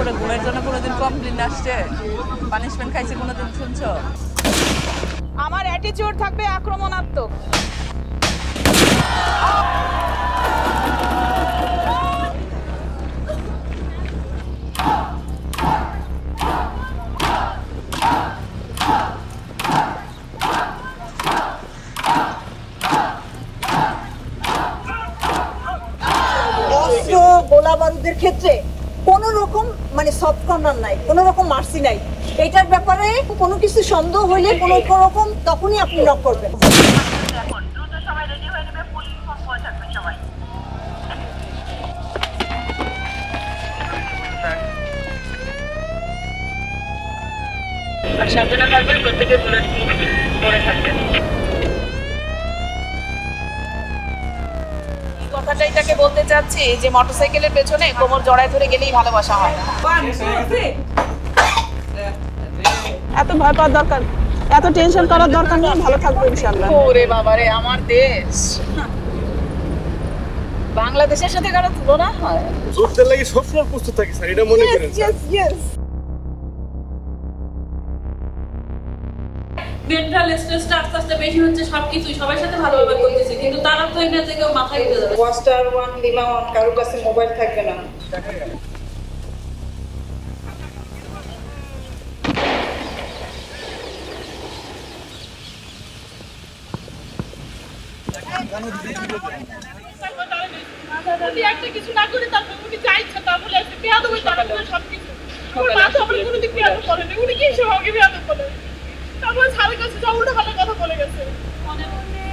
উপরে ঘুমের জন্য কোনোদিন কমপ্লেইন আসছে? পানিশমেন্ট খাইছে কোনোদিন শুনছো? আমার অ্যাটিটিউড থাকবে আক্রমণাত্মক। অস্ত্র গোলা বারুদের ক্ষেত্রে কোনো রকম মানে সফট কর্নার নাই, কোনো রকম মার্সি নাই। এটার ব্যাপারে কোনো কিছু সন্দেহ হইলে কোনো রকম তখনই আপনি নক করবেন। সাবধানে থাকবেন, প্রত্যেকে বুলেট পরে থাকবেন। কথাটাই তাকে বলতে চাচ্ছি যে মোটরসাইকেলের পেছনে কোমর জড়ায় ধরে গেলেই ভালোবাসা হয় না। এত ভয় পাওয়ার দরকার, এত টেনশন করার দরকার নেই, ভালো থাকবো ইনশাআল্লাহ। ওরে বাবারে, আমার দেশ বাংলাদেশের সাথে কারো তুলনা হয়? যুদ্ধের লাগি সবসময় প্রস্তুত থাকি স্যার, এটা মনে করেন স্যার। মেন্টাল স্ট্রেসটা আস্তে আস্তে বেশি হচ্ছে, সবকিছুই সবার সাথে ভালোভাবে করতেছে, কিন্তু তারা তো এটা থেকে মাথায় উঠে যাবে। ওয়াস্টার ওয়ান লিমা ওয়ান, কারো কাছে মোবাইল থাকবে না। যদি একটা কিছু না করে তারপর উনি যা ইচ্ছা তা বলে আসবে, পেয়াদব হয়ে তারা বলে সবকিছু। আমার মা তো আমার কোনোদিন পেয়াদব বলে না, উনি কি সব আমাকে পেয়াদব বলে? তারপরে স্যারের কাছে যা উল্টো পাল্টা কথা বলে গেছে।